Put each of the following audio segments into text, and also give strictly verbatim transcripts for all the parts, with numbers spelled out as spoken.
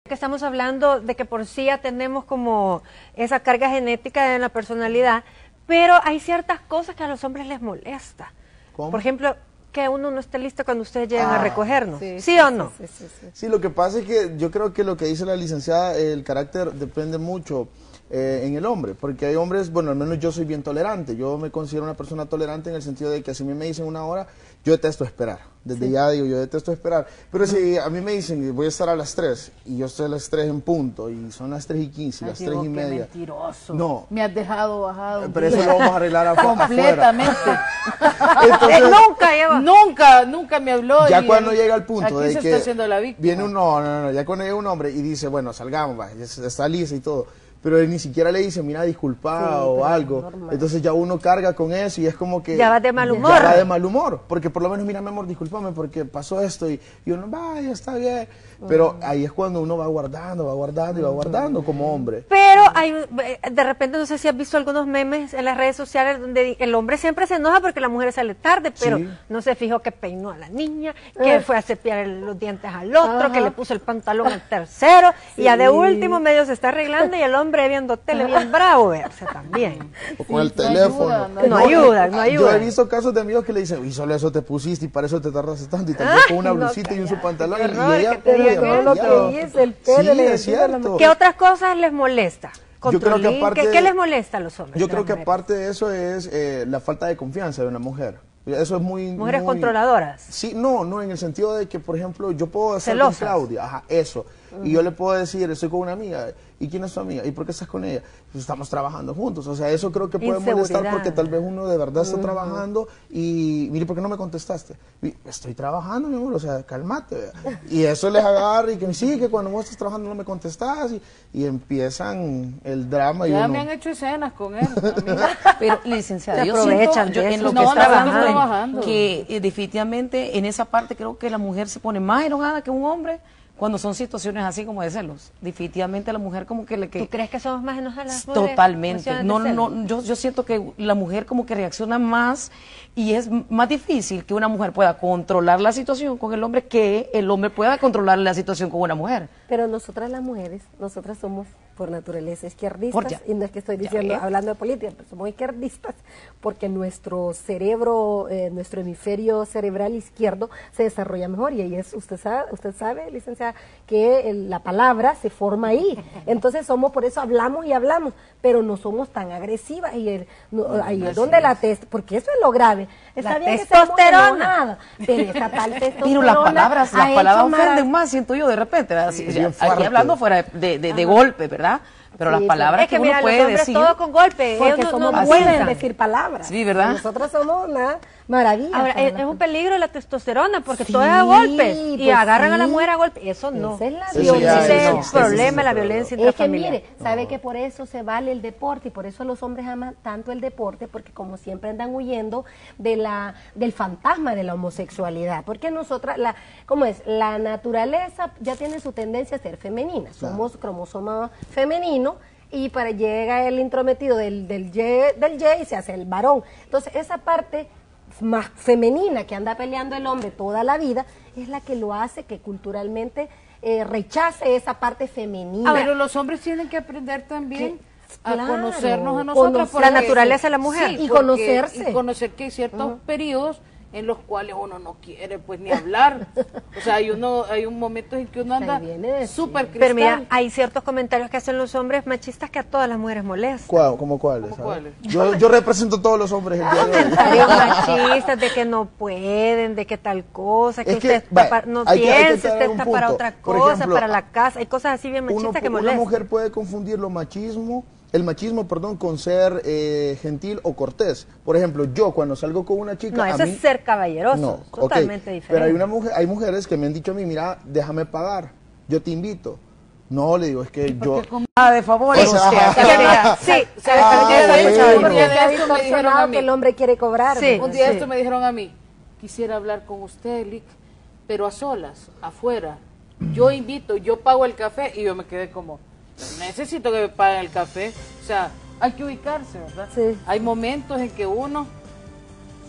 Que estamos hablando de que por sí ya tenemos como esa carga genética en la personalidad, pero hay ciertas cosas que a los hombres les molesta. ¿Cómo? Por ejemplo, que uno no esté listo cuando ustedes llegan Ah, a recogernos. sí, ¿Sí, sí, o sí, no? Sí, sí, sí. Sí, lo que pasa es que yo creo que lo que dice la licenciada, el carácter depende mucho eh, en el hombre, porque hay hombres, bueno, al menos yo soy bien tolerante, yo me considero una persona tolerante en el sentido de que si a mí me dicen una hora, yo detesto esperar, desde Sí. ya digo, yo detesto esperar, pero si a mí me dicen voy a estar a las tres, y yo estoy a las tres en punto, y son las tres y quince, Ay, las digo, tres y qué media, mentiroso. no, Me has dejado bajado. pero eso lo vamos a arreglar afu- afuera. Completamente. Entonces, Eh, nunca lleva. Nunca, nunca me habló. ya y cuando él- llega al punto aquí de se que está haciendo la víctima. viene un no, no, no, ya cuando llega un hombre y dice, bueno, salgamos, va, ya está lisa y todo, pero él ni siquiera le dice, mira, disculpa Sí, o pero algo, normal. entonces ya uno carga con eso y es como que Ya vas de mal ya humor. va de mal humor, porque por lo menos, mira, mi amor, discúlpame porque pasó esto y, y uno, vaya, está bien, pero ahí es cuando uno va guardando, va guardando y va guardando como hombre. Pero hay, de repente, no sé si has visto algunos memes en las redes sociales donde el hombre siempre se enoja porque la mujer sale tarde, pero Sí. no se fijó que peinó a la niña, que fue a cepillar el- los dientes al otro, Ajá. que le puso el pantalón al tercero, y ya de Sí. último medio se está arreglando y el hombre viendo tele bien bravo, verse también. O con el no teléfono. ayuda, no No ayuda, no Yo ayuda. he visto casos de amigos que le dicen, y solo eso te pusiste y para eso te tardaste tanto, y también con una Ay, no, blusita y un su cállate, pantalón, qué y, horror y ella que te pone digan de eso. maquillado. Sí, es el pelo, Sí, le es decía a la cierto. ¿Qué otras cosas les molesta? Yo creo que Controlín, aparte ¿Qué, de- qué les molesta a los hombres? Yo de creo las que mujeres? aparte de eso es eh, la falta de confianza de una mujer. Eso es muy... Mujeres muy- controladoras. Sí, no, no, en el sentido de que, por ejemplo, yo puedo hacer Celosas. con Claudia, ajá, eso, y yo le puedo decir, estoy con una amiga, ¿y quién es tu amiga? ¿Y por qué estás con ella? Pues estamos trabajando juntos, o sea, eso creo que puede molestar Inseguridad. porque tal vez uno de verdad está trabajando y, mire, ¿por qué no me contestaste? Y, estoy trabajando, mi amor, o sea, cálmate, vea. Y eso les agarra y que sí, que cuando vos estás trabajando no me contestás y, y empiezan el drama y Ya uno... me han hecho escenas con él. a mí. Pero, licenciada, Se yo aprovechan siento, yo, de en eso, lo que no, está nosotros trabajando, trabajando. que eh, definitivamente en esa parte creo que la mujer se pone más enojada que un hombre cuando son situaciones así como de celos. Definitivamente la mujer como que le... Que, ¿Tú crees que somos más enojadas las mujeres? Totalmente. Cuestiones No, de celos. no, yo, yo siento que la mujer como que reacciona más y es m- más difícil que una mujer pueda controlar la situación con el hombre que el hombre pueda controlar la situación con una mujer. Pero nosotras las mujeres, nosotras somos por naturaleza izquierdistas, Por ya. y no es que estoy Ya diciendo, ve. hablando de política, pero somos izquierdistas porque nuestro cerebro, eh, nuestro hemisferio cerebral izquierdo se desarrolla mejor, y ahí es, usted sabe, usted sabe, licenciada, que el- la palabra se forma ahí. Entonces somos, por eso hablamos y hablamos, pero no somos tan agresivas, y el- no, ahí es donde la test, porque eso es lo grave. Está La bien que seamos testosterona. enojadas, pero esta tal testosterona Pero las palabras, ha las hecho palabras marav- ofenden más, siento yo de repente, ¿verdad? Sí, Sí, ya, bien aquí fuerte. hablando fuera de, de, de- de golpe, ¿verdad? Pero Sí, las palabras Es que que, mira, uno los puede hombres decir... todo con golpe. Porque ellos no, somos no así buenas en cuentan. decir palabras. Sí, ¿verdad? Nosotros somos una maravilla. Ahora, para es, la- es un peligro la testosterona porque Sí, todo es a golpes y pues agarran a la sí. mujer a golpes. Eso no. Esa es la Eso Ese ya es es- el no, ese problema, es la el violencia Es que intrafamiliar. mire, sabe que por eso se vale el deporte, y por eso los hombres aman tanto el deporte, porque como siempre andan huyendo de la del fantasma de la homosexualidad, porque nosotras, la, ¿cómo es? La naturaleza ya tiene su tendencia a ser femenina, somos cromosoma femenino, y para llega el intrometido del, del, Y, del Y y se hace el varón. Entonces esa parte más femenina que anda peleando el hombre toda la vida es la que lo hace que culturalmente eh, rechace esa parte femenina. Pero los hombres tienen que aprender también Que- a claro, conocernos a nosotras. conocer la naturaleza de la mujer. Sí, Y porque- conocerse. Y conocer que hay ciertos periodos en los cuales uno no quiere pues ni hablar. O sea, hay uno hay un momento en que uno anda Se viene de- súper cristal. Pero mira, hay ciertos comentarios que hacen los hombres machistas que a todas las mujeres molestan. ¿Cuál? ¿Cómo cuáles? ¿Cómo A ver. cuáles? Yo, yo represento a todos los hombres el día de hoy. Comentarios machistas de que no pueden, de que tal cosa, que Es usted que, está vaya, pa- no hay que- hay que piense, aclarar usted un está para punto. otra Por cosa, ejemplo, para la casa. Hay cosas así bien Uno- machistas que una molestan. mujer puede confundir lo machismo, el machismo, perdón, con ser eh, gentil o cortés. Por ejemplo, yo cuando salgo con una chica, No, a eso mí, es ser caballeroso, no, ok, totalmente diferente. Pero hay una mujer, hay mujeres que me han dicho a mí, mira, déjame pagar, yo te invito. No, le digo, es que yo... Ah, de favor. O sea, ajá. Sí, ¿Sabes Ah, qué? bueno. Un Porque día se de ha esto me dijeron a distorsionado mí. que el hombre quiere cobrar. Sí. Un día Sí. esto me dijeron a mí, quisiera hablar con usted, Lick, pero a solas, afuera. Yo invito, yo pago el café, y yo me quedé como, necesito que me paguen el café. O sea, hay que ubicarse, ¿verdad? Sí. Hay momentos en que uno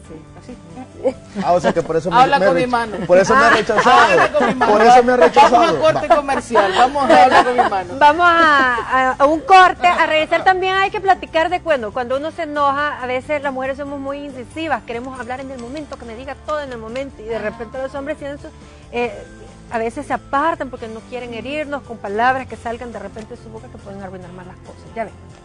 Así. Ah, o sea que por eso me, Habla me con rech- mi mano. Por eso me ha rechazado. Habla con mi mano. Por eso me ha rechazado. Vamos a corte Va. comercial. Vamos a hablar con mi mano. Vamos a, a- a un corte, a regresar también hay que platicar de cuando, cuando uno se enoja, a veces las mujeres somos muy incisivas, queremos hablar en el momento, que me diga todo en el momento, y de repente los hombres tienen su, eh, a veces se apartan porque no quieren herirnos con palabras que salgan de repente de su boca que pueden arruinar más las cosas. Ya ven.